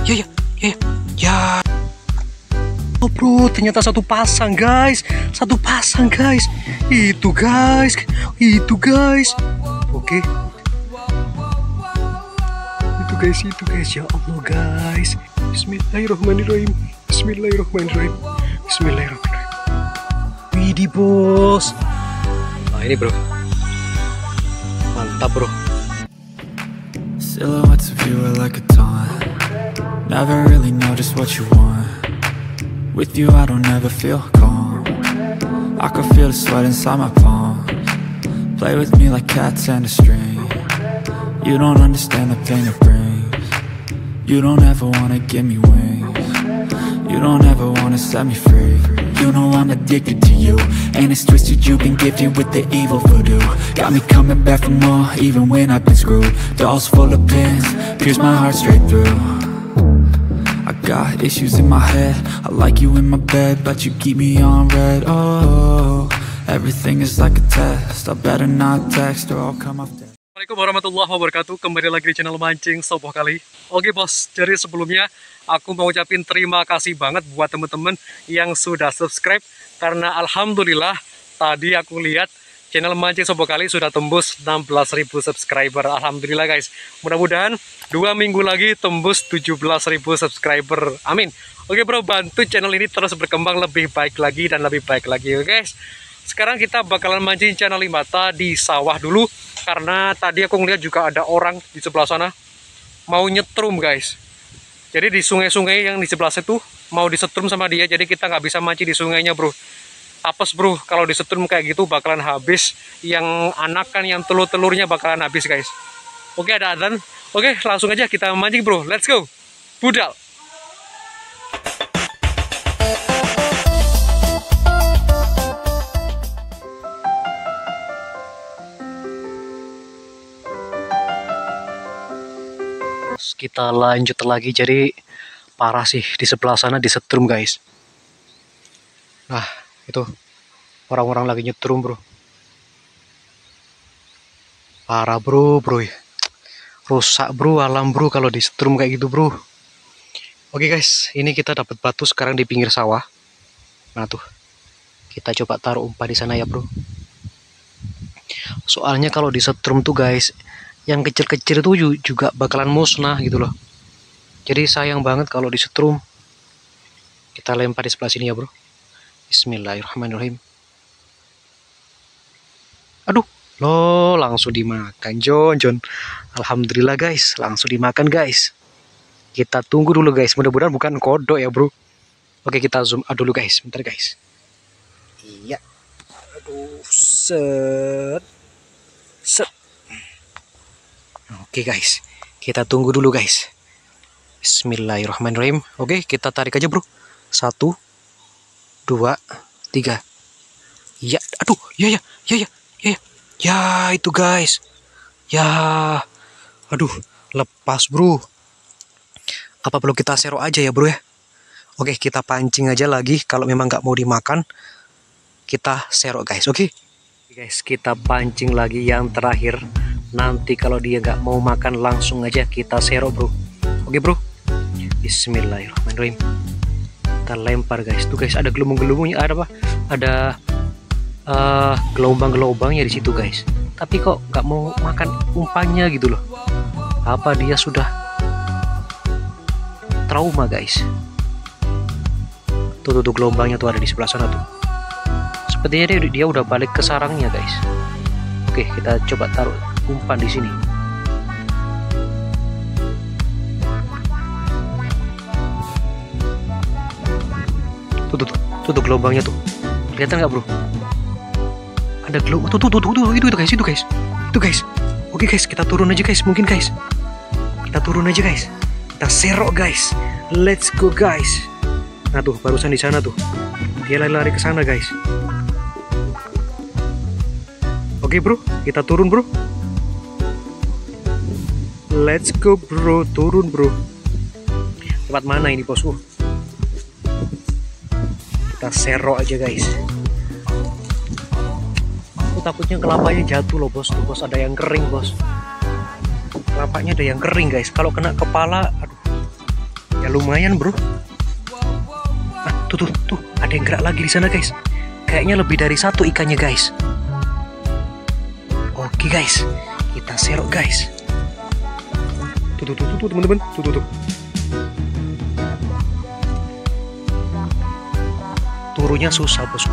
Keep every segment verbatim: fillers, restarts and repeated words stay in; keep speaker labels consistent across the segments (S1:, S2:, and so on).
S1: ya ya ya ya. Oh bro, ternyata satu pasang guys, satu pasang guys. Itu guys, itu guys. Oke. Itu guys, itu guys. Ya Allah guys. Bismillahirrahmanirrahim. Bismillahirrahmanirrahim. Bismillahirrahmanirrahim. Widih bos. Nah ini bro. Mantap bro.
S2: Silhouettes of you are like a taunt. Never really know just what you want. With you I don't ever feel calm. I can feel the sweat inside my palms. Play with me like cats and a string. You don't understand the pain it brings. You don't ever wanna give me wings. You don't ever wanna set me free. You know I'm addicted to you, and it's twisted, you've been gifted with the evil voodoo. Got me coming back for more, even when I've been screwed. Dolls full of pins, pierce my heart straight through. I got issues in my head, I like you in my bed, but you keep me on red. Oh, everything is like a test, I better not text or I'll come off dead.
S1: Assalamualaikum warahmatullahi wabarakatuh. Kembali lagi di channel Mancing Soboh Kali. Oke bos, jadi sebelumnya aku mau ucapin terima kasih banget buat teman-teman yang sudah subscribe. Karena alhamdulillah tadi aku lihat channel Mancing Soboh Kali sudah tembus enam belas ribu subscriber. Alhamdulillah guys. Mudah-mudahan dua minggu lagi tembus tujuh belas ribu subscriber. Amin. Oke bro, bantu channel ini terus berkembang lebih baik lagi dan lebih baik lagi. Oke guys. Sekarang kita bakalan mancing ikan limata di sawah dulu. Karena tadi aku ngeliat juga ada orang di sebelah sana mau nyetrum guys. Jadi di sungai-sungai yang di sebelah situ mau disetrum sama dia. Jadi kita nggak bisa mancing di sungainya bro. Apes bro, kalau disetrum kayak gitu bakalan habis. Yang anakan, yang telur-telurnya bakalan habis guys. Oke, ada adzan. Oke, langsung aja kita mancing bro. Let's go. Budal. Kita lanjut lagi. Jadi parah sih di sebelah sana disetrum guys. Nah itu orang-orang lagi nyetrum bro. Parah bro bro ya. Rusak bro alam bro kalau disetrum kayak gitu bro. Oke guys, ini kita dapat batu sekarang di pinggir sawah. Nah tuh kita coba taruh umpan di sana ya bro. Soalnya kalau disetrum tuh guys, yang kecil-kecil itu juga bakalan musnah gitu loh. Jadi sayang banget kalau disetrum. Kita lempar di sebelah sini ya bro. Bismillahirrahmanirrahim. Aduh, loh langsung dimakan Jon Jon. Alhamdulillah guys, langsung dimakan guys. Kita tunggu dulu guys, mudah-mudahan bukan kodok ya bro. Oke, kita zoom out dulu guys, bentar guys. Iya. Aduh, set. Set. Oke guys, kita tunggu dulu guys. Bismillahirrahmanirrahim. Oke, kita tarik aja bro. Satu, dua, tiga. Ya, aduh, ya ya, ya ya, ya, ya itu guys. Ya, aduh, lepas bro. Apa perlu kita sero aja ya bro ya? Oke, kita pancing aja lagi. Kalau memang nggak mau dimakan, kita sero guys. Oke, guys, kita pancing lagi yang terakhir. Nanti kalau dia nggak mau makan langsung aja kita sero bro. Oke bro. Bismillahirrahmanirrahim. Kita lempar guys. Tuh guys ada gelembung-gelembungnya, ada apa? Ada uh, gelombang-gelombangnya di situ guys. Tapi kok nggak mau makan umpannya gitu loh. Apa dia sudah trauma guys? Tuh tuh, tuh gelombangnya tuh ada di sebelah sana tuh. Sepertinya dia, dia udah balik ke sarangnya guys. Oke, kita coba taruh umpan di sini. Tuh tuh tuh, tuh, tuh gelombangnya tuh. Kelihatan nggak bro? Ada gelombang. Tuh tuh tuh tuh, tuh itu itu guys, itu guys, itu guys. Oke guys, kita turun aja guys, mungkin guys. Kita turun aja guys. Kita serok guys. Let's go guys. Nah tuh barusan di sana tuh. Dia lari-lari ke sana guys. Oke bro, kita turun bro. Let's go bro, turun bro. Tempat mana ini bos? Uh. Kita sero aja guys. Aku takutnya kelapanya jatuh loh bos. Tuh bos ada yang kering bos. Kelapanya ada yang kering guys. Kalau kena kepala, aduh. Ya lumayan bro. Ah, tuh tuh tuh ada yang gerak lagi di sana guys. Kayaknya lebih dari satu ikannya guys. Oke guys, kita serok guys. Tuh tuh tuh tuh teman-teman, tuh tuh tuh. Turunnya susah bosku.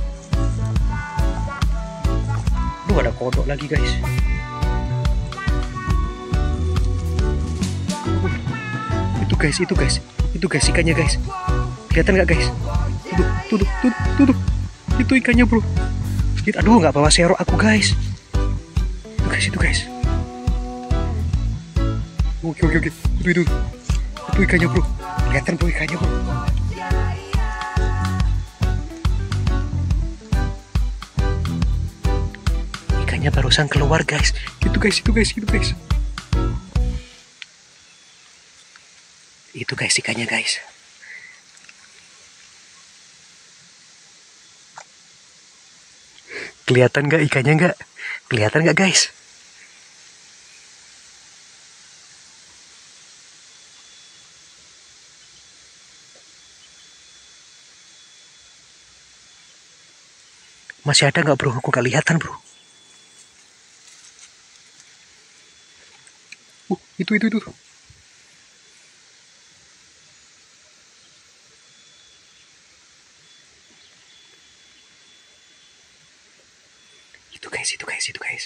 S1: Duh, ada kodok lagi guys. Itu guys, itu guys, itu guys ikannya guys. Kelihatan nggak guys? Tuh tuh tuh tuh tuh tuh. Itu ikannya bro. Aduh, nggak bawa serok aku guys. Itu guys, itu guys. Oke oke oke. Itu itu. Itu ikannya bro. Kelihatan bro ikannya bro. Ikannya barusan keluar guys. Itu guys, itu guys, itu guys. Itu guys ikannya guys. Kelihatan nggak ikannya nggak? Kelihatan nggak guys? Masih ada nggak bro? Aku nggak kelihatan bro. Uh, itu itu itu. Itu guys, itu guys, itu guys.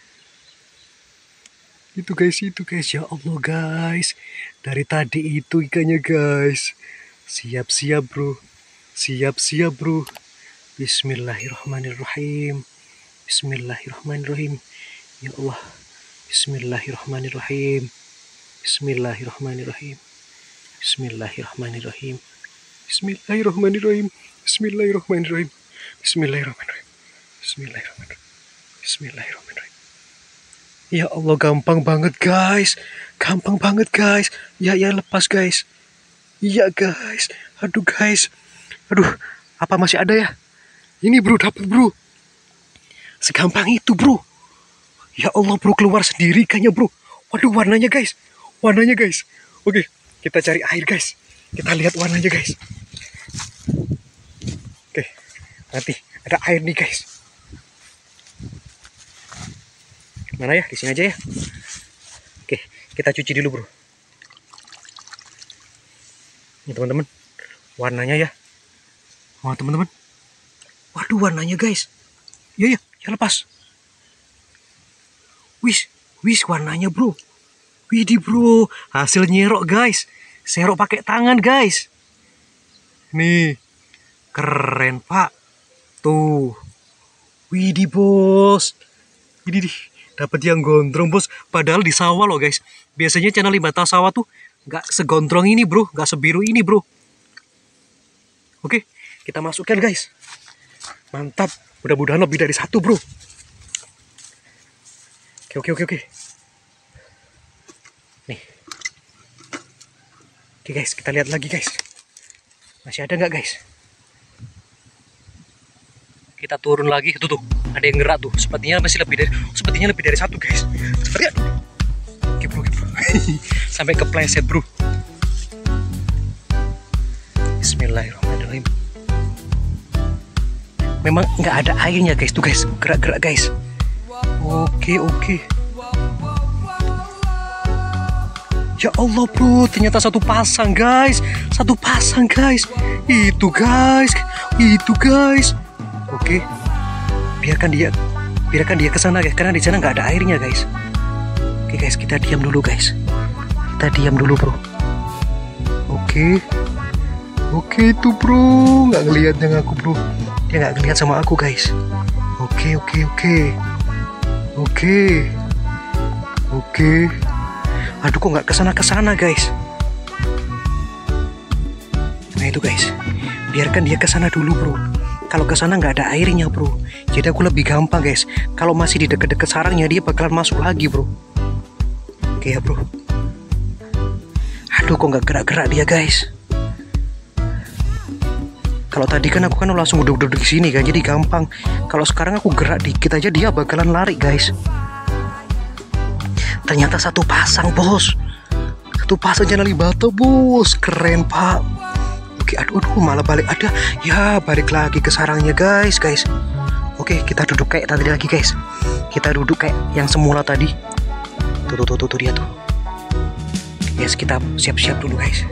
S1: Itu guys, itu guys. Ya Allah guys. Dari tadi itu ikannya guys. Siap-siap bro. Siap-siap bro. Bismillahirrahmanirrahim. Bismillahirrahmanirrahim. Ya Allah. Bismillahirrahmanirrahim. Bismillahirrahmanirrahim. Bismillahirrahmanirrahim. Bismillahirrahmanirrahim. Bismillahirrahmanirrahim. Bismillahirrahmanirrahim. Bismillahirrahmanirrahim. Bismillahirrahmanirrahim. Ya Allah, gampang banget guys. Gampang banget guys. Ya ya lepas guys. Iya guys. Aduh guys. Aduh, apa masih ada ya? Ini bro, dapat bro. Segampang itu bro. Ya Allah bro, keluar sendiri ikannya bro. Waduh, warnanya guys. Warnanya guys. Oke, kita cari air guys. Kita lihat warnanya guys. Oke, nanti ada air nih guys. Mana ya? Di sini aja ya. Oke, kita cuci dulu bro. Ini teman-teman, warnanya ya. Oh teman-teman. Waduh, warnanya guys. Ya ya, ya lepas. Wis, wis warnanya bro. Widih bro, hasil nyerok guys. Serok pakai tangan guys. Nih, keren pak. Tuh, widih bos. Widih, dapat yang gondrong bos. Padahal di sawah loh guys. Biasanya channel Limbata sawah tuh nggak segondrong ini bro, nggak sebiru ini bro. Oke, kita masukkan guys. Mantap, mudah-mudahan lebih dari satu bro. Oke oke oke oke. Nih. Oke guys, kita lihat lagi guys. Masih ada nggak guys? Kita turun lagi. Tuh tuh, ada yang gerak tuh. Sepertinya masih lebih dari, sepertinya lebih dari satu guys. Sepertinya. Oke bro, oke bro. Sampai kepleset bro. Bismillahirrahmanirrahim. Memang nggak ada airnya guys tuh guys. Gerak-gerak guys. Oke oke. Ya Allah bro, ternyata satu pasang guys. Satu pasang guys. Itu guys. Itu guys. Oke. Biarkan dia biarkan dia ke sana guys, karena di sana nggak ada airnya guys. Oke guys, kita diam dulu guys. Kita diam dulu bro. Oke. Oke itu bro, nggak ngelihat yang aku bro. Dia nggak ngelihat sama aku guys. Oke oke oke. Oke. Oke. Aduh, kok nggak kesana kesana guys. Nah itu guys, biarkan dia kesana dulu bro. Kalau kesana nggak ada airnya bro, jadi aku lebih gampang guys. Kalau masih di deket-deket sarangnya, dia bakalan masuk lagi bro. Oke ya bro. Aduh, kok nggak gerak-gerak dia guys. Kalau tadi kan aku kan langsung duduk-duduk di sini kan, jadi gampang. Kalau sekarang aku gerak dikit aja, dia bakalan lari guys. Ternyata satu pasang bos. Satu pasang channel Limbata, bos. Keren, Pak. Oke, aduh, aduh, malah balik. Ada. Ya, balik lagi ke sarangnya, guys, guys. Oke, kita duduk kayak tadi lagi, guys. Kita duduk kayak yang semula tadi. Tuh, tuh, tuh, tuh, tuh dia tuh. Guys, kita siap-siap dulu, guys.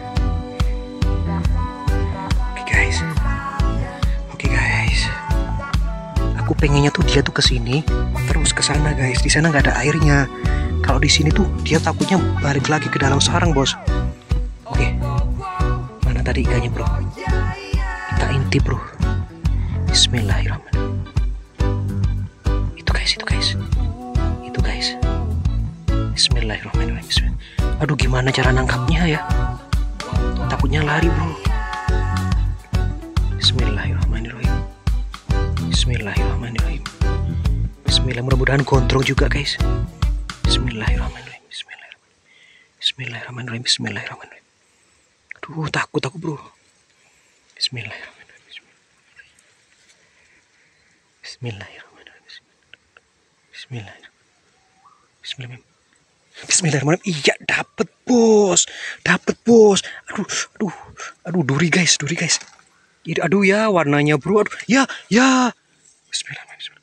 S1: Oke, guys. Oke, guys. Aku pengennya tuh dia tuh ke sini, terus ke sana, guys. Di sana nggak ada airnya. Kalau di sini tuh dia takutnya balik lagi ke dalam sarang, bos. Oke. Mana tadi ikannya, bro? Kita intip, bro. Bismillahirrahmanirrahim. Itu, guys, itu, guys. Itu, guys. Bismillahirrahmanirrahim. Bismillah. Aduh, gimana cara nangkapnya ya? Takutnya lari, bro. Bismillahirrahmanirrahim. Bismillahirrahmanirrahim. Bismillah, mudah-mudahan gondrong juga, guys. Bismillahirrahmanirrahim. Bismillahirrahmanirrahim. Bismillahirrahmanirrahim. Bismillahirrahmanirrahim. Aduh, takut aku, bro. Bismillahirrahmanirrahim. Bismillahirrahmanirrahim. Bismillahirrahmanirrahim. Bismillahirrahmanirrahim. Bismillahirrahmanirrahim. Iya, dapet, bos. Dapet, bos. Aduh, aduh, aduh, duri, guys, duri, guys. Aduh ya, warnanya, bro. Aduh, ya, ya. Bismillahirrahmanirrahim.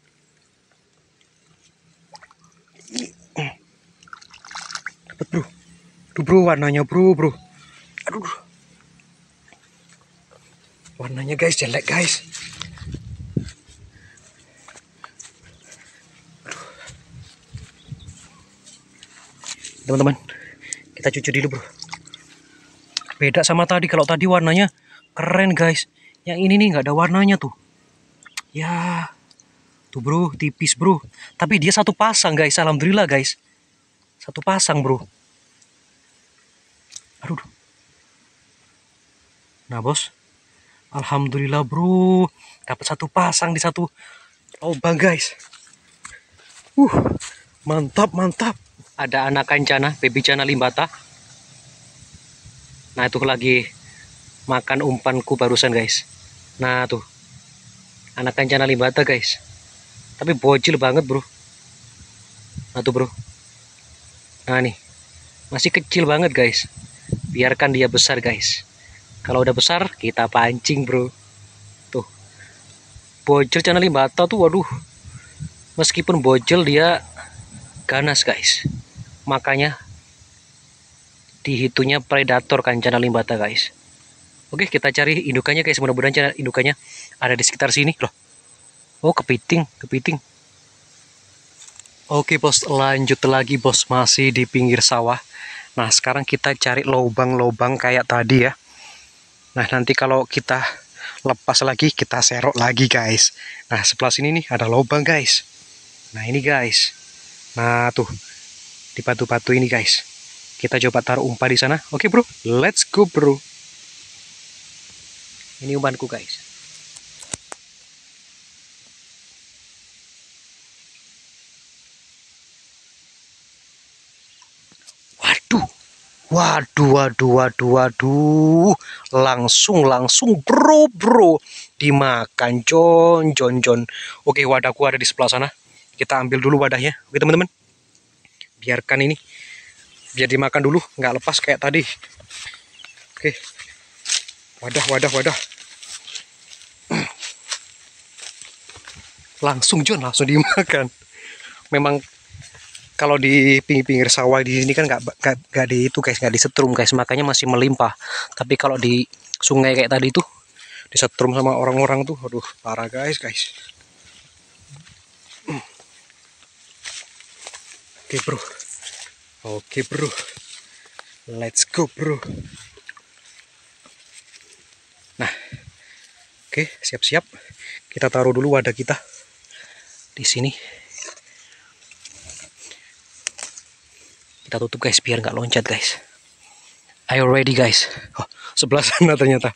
S1: Dapat, bro. Aduh, bro, warnanya, bro, bro. Aduh, bro. Warnanya, guys, jelek, guys. Teman-teman, kita cuci dulu, bro. Beda sama tadi. Kalau tadi warnanya keren, guys. Yang ini nih nggak ada warnanya tuh. Ya, tuh, bro, tipis, bro. Tapi dia satu pasang, guys. Alhamdulillah, guys. Satu pasang, bro. Aduh. Nah, bos. Alhamdulillah, bro. Dapat satu pasang di satu lubang, guys. Uh, mantap, mantap. Ada anak kancana, baby cana limbata. Nah, itu lagi makan umpanku barusan, guys. Nah, tuh. Anak kancana limbata, guys. Tapi bocil banget, bro. Nah, tuh, bro. Nah, nih. Masih kecil banget, guys. Biarkan dia besar, guys. Kalau udah besar, kita pancing, bro. Tuh. Bocil cana limbata tuh, waduh. Meskipun bocil, dia ganas, guys. Makanya dihitungnya predator kancana limbata, guys. Oke, kita cari indukannya, guys. Mudah-mudahan cara indukannya ada di sekitar sini loh. Oh, kepiting, kepiting. Oke, bos, lanjut lagi, bos. Masih di pinggir sawah. Nah, sekarang kita cari lubang-lubang kayak tadi ya. Nah, nanti kalau kita lepas lagi, kita serok lagi, guys. Nah, sebelah sini nih ada lubang, guys. Nah, ini, guys. Nah, tuh. Di batu-batu ini, guys. Kita coba taruh umpan di sana. Oke, bro. Let's go, bro. Ini umpanku, guys. Waduh. Waduh, waduh, waduh, waduh. Langsung, langsung, bro, bro. Dimakan, Jon, Jon, Jon. Oke, wadahku ada di sebelah sana. Kita ambil dulu wadahnya. Oke, teman-teman. Biarkan ini. Biar dimakan dulu. Nggak lepas kayak tadi. Oke. Wadah, wadah, wadah. Langsung, Jon, langsung dimakan. Memang kalau di pinggir-pinggir sawah di sini kan nggak nggak di itu, guys, nggak disetrum, guys, makanya masih melimpah. Tapi kalau di sungai kayak tadi tuh disetrum sama orang-orang tuh, aduh, parah, guys, guys. Oke, bro. Oke, bro. Let's go, bro. Nah, oke, siap-siap. Kita taruh dulu wadah kita di sini. Kita tutup, guys, biar nggak loncat, guys. Are you ready, guys? Oh, sebelah sana ternyata.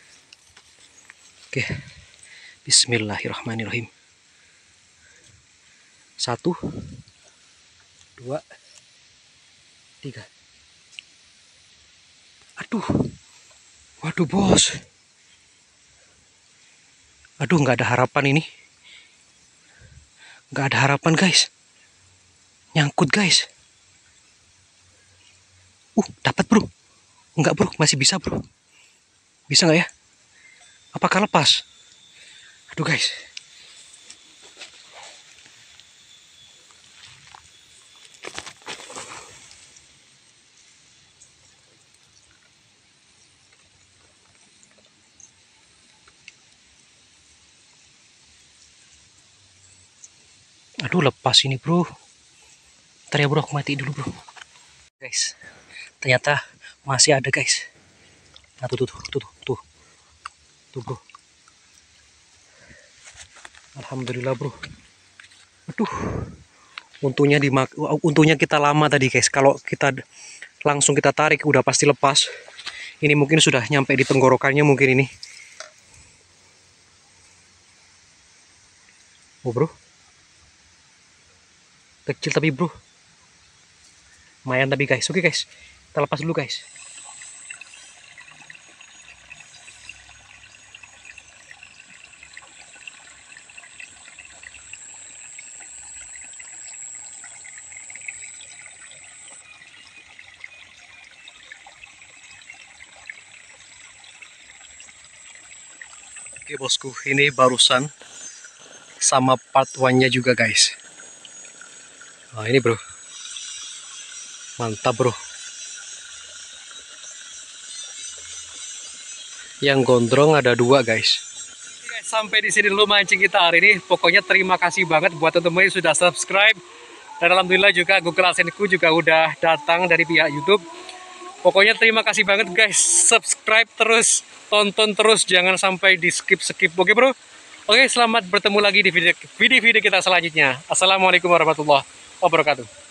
S1: Oke. Bismillahirrahmanirrahim. Satu, dua, tiga. Aduh. Waduh, bos. Aduh, nggak ada harapan ini. Nggak ada harapan, guys. Nyangkut, guys. Uh, dapat bro. Enggak bro, masih bisa bro. Bisa nggak ya? Apakah lepas? Aduh guys. Aduh lepas ini bro. Ntar ya bro, aku mati dulu bro. Guys, ternyata masih ada guys. Nah tuh tuh tuh tuh tuh tuh bro. Alhamdulillah bro. Aduh, untungnya dimak untungnya kita lama tadi guys. Kalau kita langsung kita tarik udah pasti lepas. Ini mungkin sudah nyampe di tenggorokannya mungkin ini. Oh bro, kecil tapi bro, lumayan tapi guys. Oke guys, kita lepas dulu guys. Oke bosku, ini barusan sama part one-nya juga guys. Nah ini bro, mantap bro. Yang gondrong ada dua guys. Oke guys, sampai di sini dulu mancing kita hari ini. Pokoknya terima kasih banget buat teman-teman yang sudah subscribe. Dan alhamdulillah juga Google AdSense-ku juga udah datang dari pihak YouTube. Pokoknya terima kasih banget guys. Subscribe terus, tonton terus, jangan sampai di skip-skip. Oke bro. Oke, selamat bertemu lagi di video-video kita selanjutnya. Assalamualaikum warahmatullahi wabarakatuh.